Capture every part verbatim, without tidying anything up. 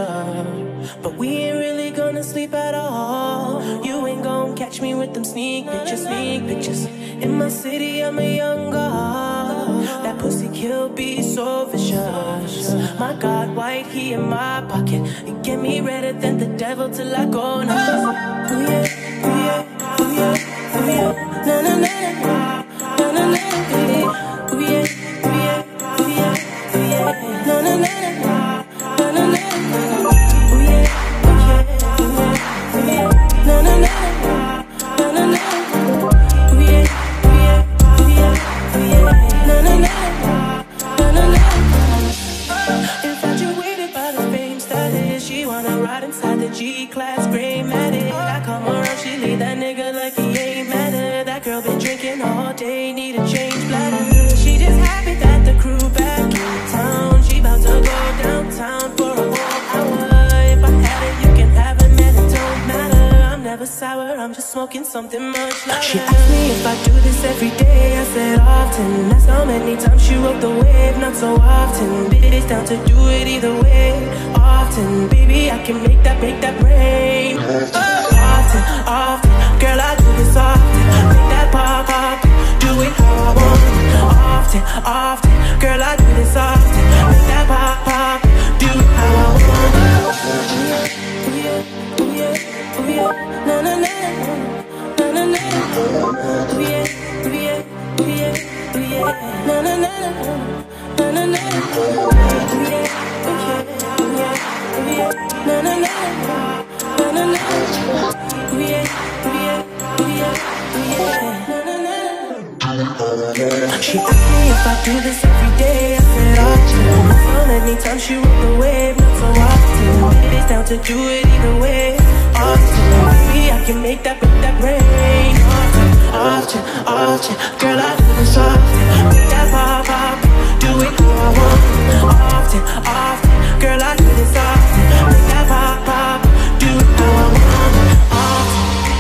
but we ain't really gonna sleep at all. You ain't gonna catch me with them sneak pictures, sneak pictures. In my city, I'm a young god. That pussy kill be so vicious. My God, white, he in my pocket. You get me redder than the devil till I go now. Ooh yeah, ooh yeah, ooh yeah, ooh yeah. Na na na na, na na na na. Ooh yeah, ooh yeah, ooh yeah, ooh yeah. Na na na na, na na na na. Ooh yeah, ooh yeah, ooh yeah, ooh yeah. Na na na na, na na na. Ooh yeah, ooh yeah, ooh yeah, ooh yeah. Na na na na, na na na. Infatuated by the fame status, she wanna ride inside the G-Class gray Matic. I come around, she leave that nigga like he ain't matter. That girl been drinking all day, need a change bladder. She just happy that the crew back in town. She bout to go downtown for a whole hour. If I had it, you can have it, man, it don't matter. I'm never sour, I'm just smoking something much louder. She asked me if I do this every day, I said often. That's how many times she rode the wave, not so often. Bitch, down to do it either way, often. Baby, I can make that, make that rain. Often, often, girl, I do this often. Make that pop, pop, do it how I want. Often, often, girl, I do this often. Make that pop, pop, do it how I want. Ooh yeah, ooh yeah, ooh yeah, na na na, na na na. Ooh yeah, ooh yeah, ooh yeah, ooh yeah, na na na, na na na. Ooh yeah, ooh yeah, ooh yeah, ooh yeah, na na na, na na na. Ooh yeah, ooh yeah, ooh yeah, ooh yeah, na na na. She asked me if I do this every day, I said often. So many times she rode the wave, not so often. It's down to do it either way, often. Maybe I can make that, make that rain. Often, often, often, girl, I do this often. Make that pop, pop, do it how I want. Often, often, girl, I do this often. Make that pop, pop, do it how I want. Often.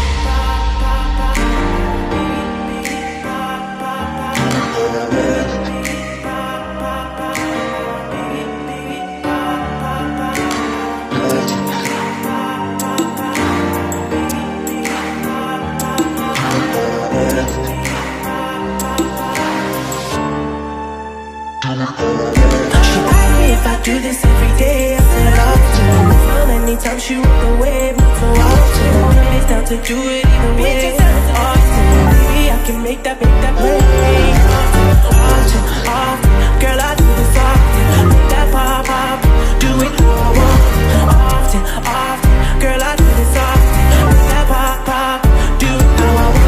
Do this every day, I said often. So many times she rode the wave, not so often. It's down to do it either way, often. Maybe I can make that, make that rain. Often, often, girl, I do this often. Make that pop, pop, do it how I want. Often, often, girl, I do this often. Make that pop, pop, do it how I want.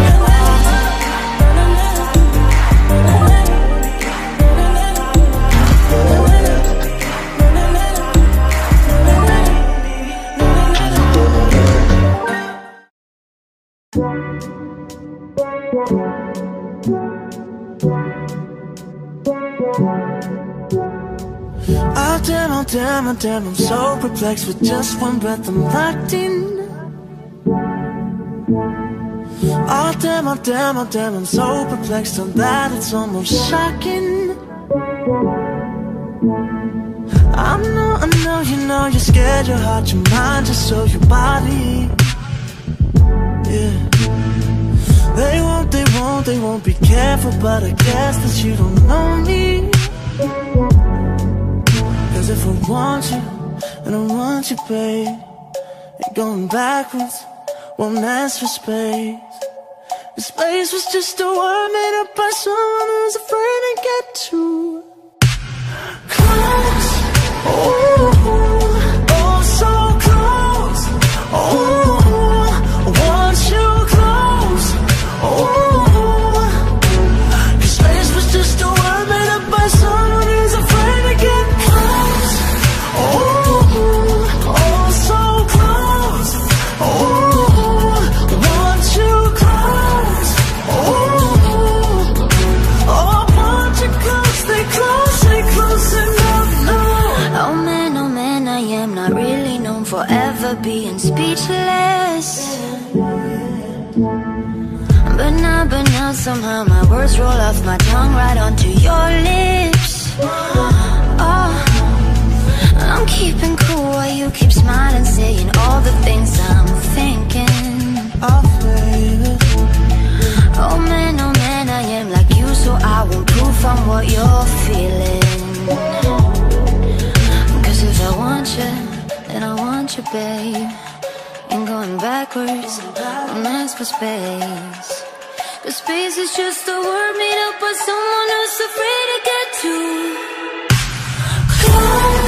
Oh damn, oh damn, oh damn, I'm so perplexed. With just one breath I'm locked in. Oh damn, oh damn, oh damn, I'm so perplexed on that it's almost shocking. I know, I know, you know you're scared, your heart, your mind, just so your body. Yeah. They won't, they won't, they won't be careful, but I guess that you don't know me. Cause if I want you, and I want you, babe, ain't going backwards, won't ask for space. The space was just a word made up by someone who's afraid to get too close. Oh, oh, so close. Oh, I want you close. Oh, the space was just a word made up by someone who's afraid to get close. Oh, oh, so close. Oh, I want you close. Oh, oh, I want you close. Stay close, stay close enough now. Oh man, oh man, I am not really known for ever being speechless. But now, but now somehow my words roll off my tongue right onto your lips. Oh, I'm keeping cool while you keep smiling, saying all the things I'm thinking. Oh man, oh man, I am like you, so I won't prove I'm what you're feeling. Cause if I want you, then I want you, babe. Ain't going backwards, don't ask for space. Cause space is just a word made up by someone who's afraid to get too close.